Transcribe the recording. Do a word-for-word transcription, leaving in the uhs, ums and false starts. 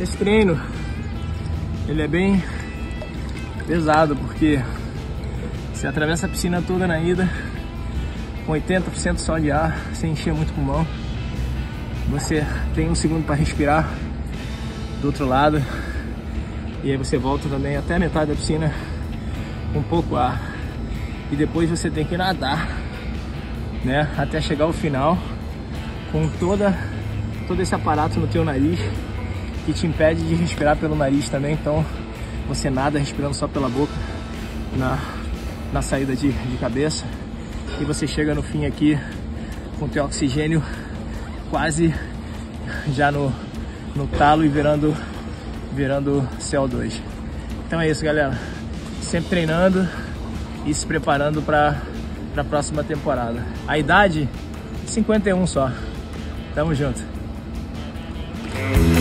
Esse treino, ele é bem pesado, porque você atravessa a piscina toda na ida, com oitenta por cento só de ar, sem encher muito o pulmão. Você tem um segundo para respirar do outro lado, e aí você volta também até a metade da piscina com pouco ar. E depois você tem que nadar, né, até chegar ao final, com toda, todo esse aparato no teu nariz, que te impede de respirar pelo nariz também. Então você nada respirando só pela boca na, na saída de, de cabeça, e você chega no fim aqui com teu oxigênio quase já no, no talo e virando, virando C O dois. Então é isso, galera, sempre treinando e se preparando para a próxima temporada. A idade, cinquenta e um só. Tamo junto.